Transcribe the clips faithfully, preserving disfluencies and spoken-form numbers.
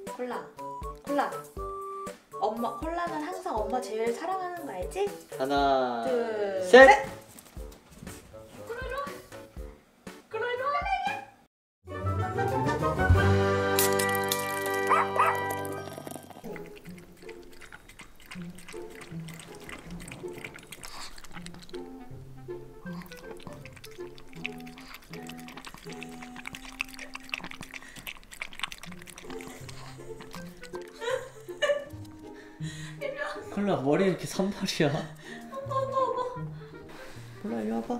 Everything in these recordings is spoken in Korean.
콜라 콜라. 엄마 콜라는 항상 엄마 제일 사랑하는 거 알지? 하나 둘 셋! 셋! 콜라 이리 와. 콜라 이리 와. 콜라 머리 이렇게 산발이야. 오빠 오빠 오빠. 콜라 일로 와봐.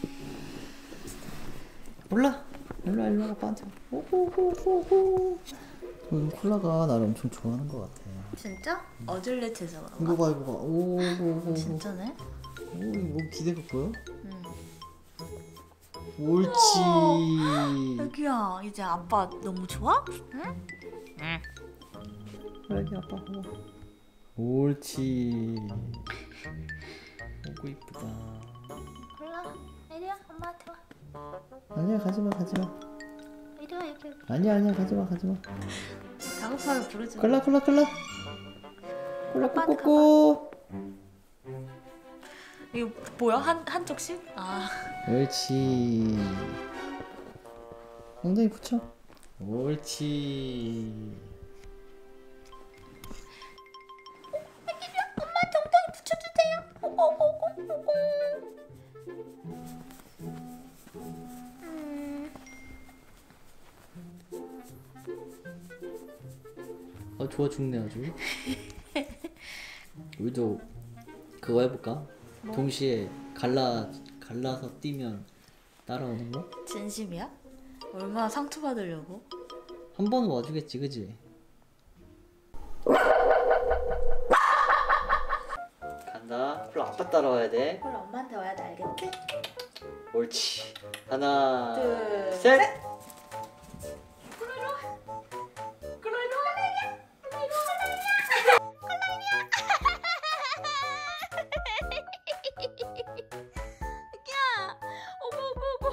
콜라 일로 와 일로 와봐. 앉아. 오호호호호. 음, 콜라가 나를 엄청 좋아하는 것 같아. 진짜? 어질레트에서 그런가? 이거 봐 이거 봐. 오호호호. 진짜네? 오 이거 기대가 보여? 응. 옳지. 여기야 이제 아빠 너무 좋아? 응? 응. 여기 아빠 봐봐. 옳지. 오고 이쁘다. 콜라 이리 와. 엄마한테 와. 아니야 가지마 가지마. 이리 와 여기 여기. 아니야 아니야 가지마 가지마. 다급하게 부르지 마. 콜라 콜라 콜라. 콜라 아빠한테 꼬꼬꼬. 이거 뭐야? 한, 한쪽씩? 아 옳지. 엉덩이 붙여. 옳지. 엄마한테 엉덩이 붙여주세요. 오고 오고 오고 오고. 음. 아 좋아 죽네 아주. 우리도 그거 해볼까? 뭐? 동시에 갈라 갈라서 뛰면 따라오는 거? 진심이야? 얼마나 상처받으려고? 한 번은 와주겠지, 그지? 간다. 그럼 아빠 따라와야 돼. 콜라 엄마한테 와야 돼 알겠지? 옳지. 하나, 둘, 셋. 셋. 콜라 이리 와. 콜라 이리 와. 콜라 이리 와. 콜라 이리 와. 야, 오고 오고 오고.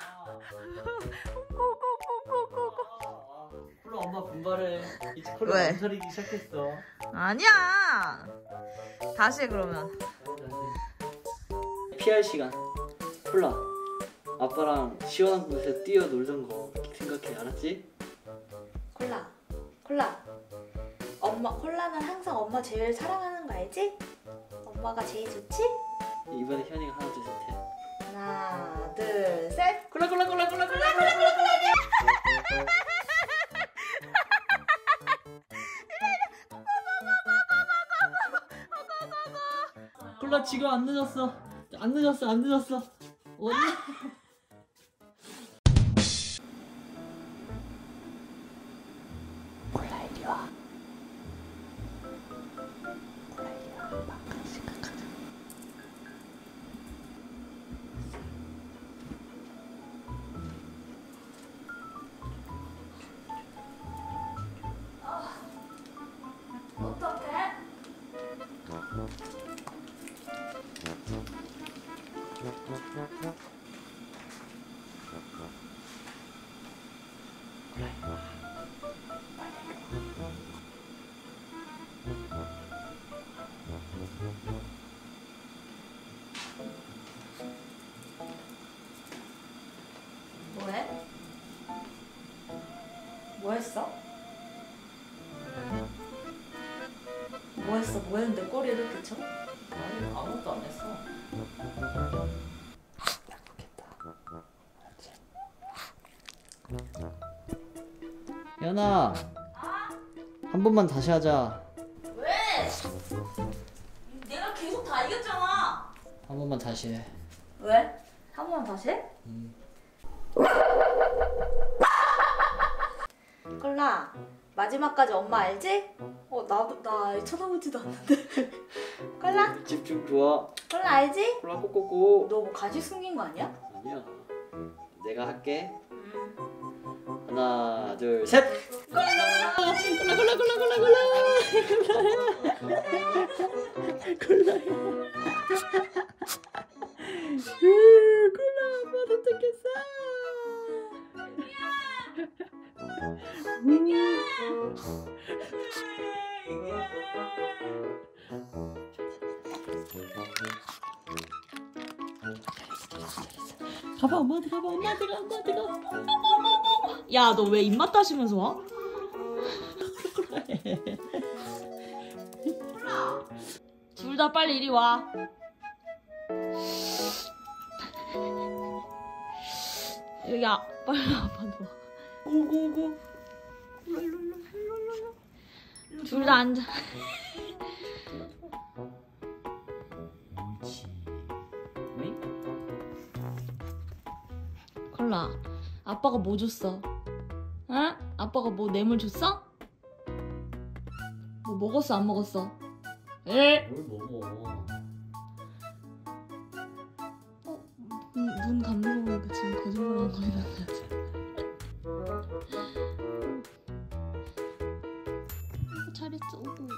오고 오고 오고 오고 오고. 콜라 엄마 분발해. 이제 콜라 왜? 망설이기 시작했어. 아니야. 다시 해 그러면. 피할 시간. 콜라. 아빠랑 시원한 곳에서 뛰어 놀던 거 생각해, 알았지? 콜라 콜라. 엄마 콜라는 항상 엄마 제일 사랑하는 거 알지? 엄마가 제일 좋지? 이번에 현이가 하나 둘 셋 해. 하나 둘 셋. 콜라 콜라 콜라 콜라 콜라 콜라 콜라 콜라 지금 안 늦었어. 안 늦었어 안 늦었어. 어디? 콜라 이리 와. 콜라 이리 와. 방금 생각하자. 어떡해? 뭐해? 뭐 했어? 뭐 했어? 뭐 했는데 꼬리를 이렇게 쳐? 아니 아무것도 안 했어. 연아, 한 번만 다시 하자. 왜? 내가 계속 다 이겼잖아. 한 번만 다시 해. 왜? 한 번만 다시 해? 음. 콜라 마지막까지 엄마 알지? 어 나도 나 쳐다보지도 않는데. 콜라? 집중 좋아. 콜라 알지? 콜라 꼬꼬꼬. 너 뭐 간식 숨긴 거 아니야? 아니야. 내가 할게. 음. 하나, 둘, 셋. 콜라 콜라 콜라 콜라 콜라 콜라 콜라. 콜라야. 콜라 아빠 도착했어. 가봐 엄마한테 가봐 엄마한테 가 엄마한테 가. 야 너 왜 입맛 따시면서 와? 둘 다 빨리 이리 와. 여기 아 빨리 아빠도 와. 오고 오고. 둘 다 앉아. 옳지. 왜? 콜라, 아빠가 뭐 줬어? 응? 아빠가 뭐 뇌물 줬어? 뭐 먹었어 안 먹었어? 에? 뭘 먹어? 눈, 눈 감는 거 보니까 지금 거짓말한 거 같아. 잘했어. 오고.